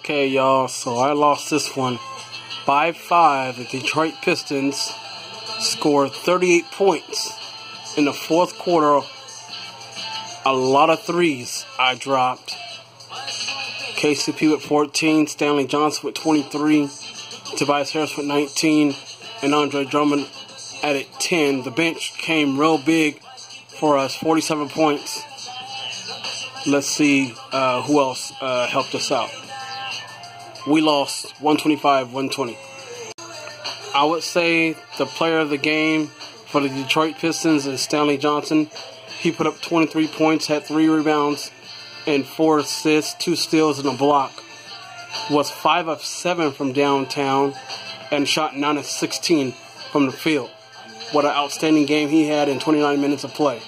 Okay, y'all, so I lost this one by 5. The Detroit Pistons scored 38 points in the fourth quarter. A lot of threes I dropped. KCP with 14, Stanley Johnson with 23, Tobias Harris with 19, and Andre Drummond added 10. The bench came real big for us, 47 points. Let's see who else helped us out. We lost 125-120. I would say the player of the game for the Detroit Pistons is Stanley Johnson. He put up 23 points, had 3 rebounds, and 4 assists, 2 steals, and a block. Was 5 of 7 from downtown and shot 9 of 16 from the field. What an outstanding game he had in 29 minutes of play.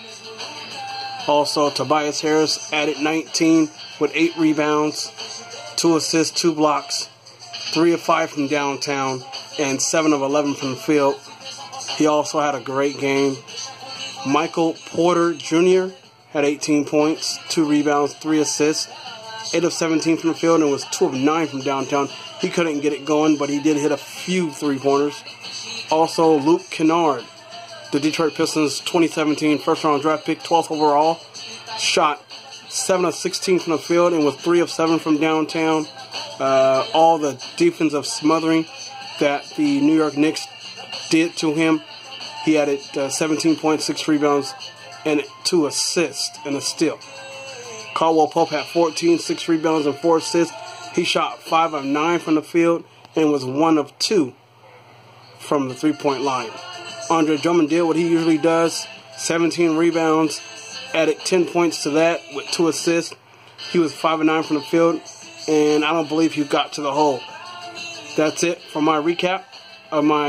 Also, Tobias Harris added 19 with 8 rebounds, 2 assists, 2 blocks, 3 of 5 from downtown, and 7 of 11 from the field. He also had a great game. Michael Porter Jr. had 18 points, 2 rebounds, 3 assists, 8 of 17 from the field, and was 2 of 9 from downtown. He couldn't get it going, but he did hit a few three-pointers. Also, Luke Kennard, the Detroit Pistons 2017 first-round draft pick, 12th overall, shot 7 of 16 from the field and was 3 of 7 from downtown. All the defensive smothering that the New York Knicks did to him, he added 17 points, 6 rebounds, and 2 assists and a steal. Caldwell Pope had 14, 6 rebounds, and 4 assists. He shot 5 of 9 from the field and was 1 of 2 from the three-point line. Andre Drummond did what he usually does, 17 rebounds, added 10 points to that with 2 assists. He was 5 of 9 from the field, and I don't believe he got to the hole. That's it for my recap of my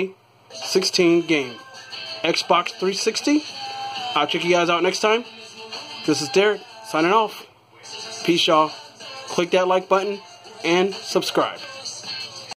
2K16 game. Xbox 360. I'll check you guys out next time. This is Derek, signing off. Peace, y'all. Click that like button and subscribe.